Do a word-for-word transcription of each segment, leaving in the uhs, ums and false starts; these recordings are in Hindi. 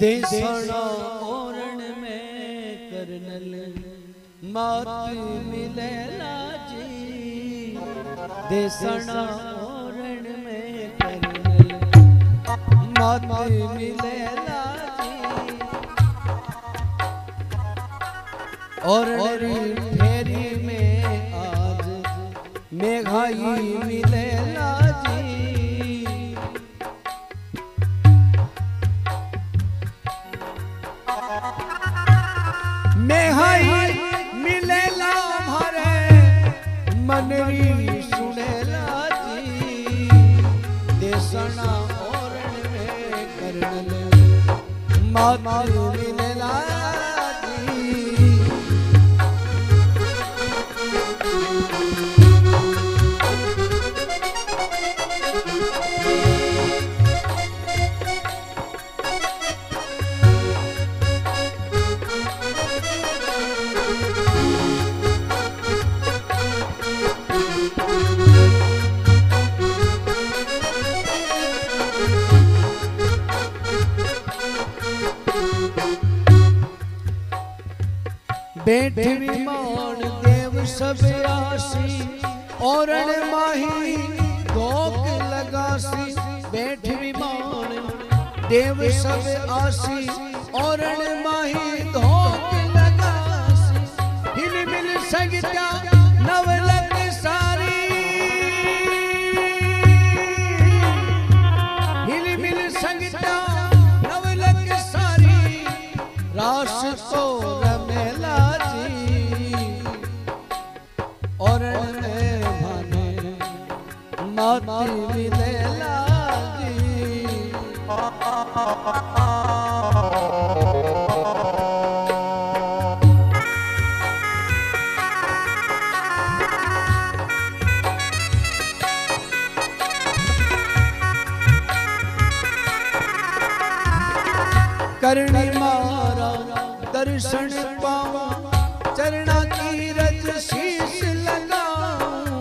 देसना ओरण में करनल मात मिले लाजी। देसना ओरण में करनल मात मिले लाजी। और फेरी में आज मेघाई मिले लाजी। मेघाई मिले ला भरे मनरी सुने लाजी। देसना ओरण में करनल मात मिले लाजी। बैठे विमान देव सब आसी। ओरण माही धोक लगासी। बैठे विमान देव सब आसी। ओरण माही धोक लगासी। हिल मिल संगत्या नवलक सारी। हिल मिल संगत्या नवलक सारी। रास तो रमेला ओरण में भाने माती मिले लाजी। करणी मारा दर्शन पावा। चरणा की रज शीश लगाऊं।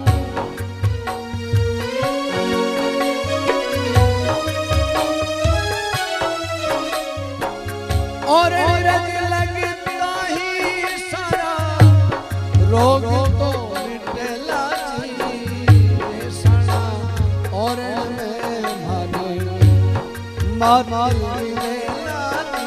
और रज लगता ही सारा रोग तो मिटला जी। देसना ओरण में भाने मात मिले लाजी।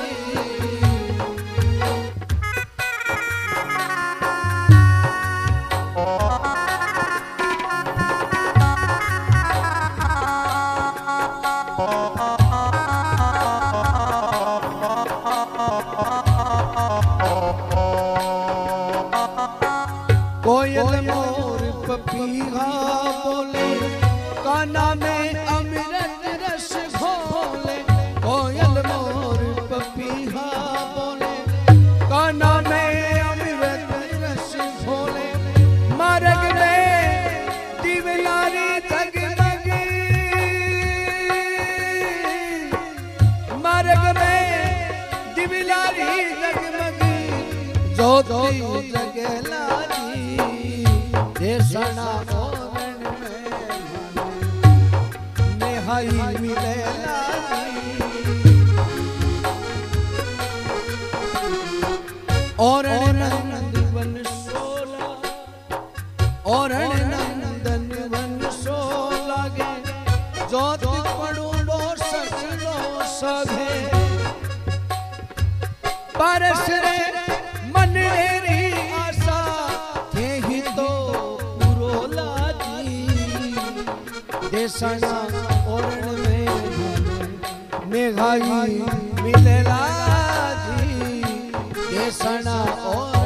कोयल मोर पपीहा बोले काना में अमृत रस घोले। कोयल मोर पपीहा बोले काना में अमृत रस घोले। मार्ग में दिवलारी जगमग। मार्ग में दिवलारी जगमग। ज्योति जगला देसना ओरण में मेघाई मिले लाजी। ओरण नंदन वन सोला। ओरण नंदन वन सोला गे। ज्योत पड़ू लो ससलो सभे। परस रे मन री आशा थे ही तो देसना ओरण में मेघाई मिले लाजी। देसना ओरण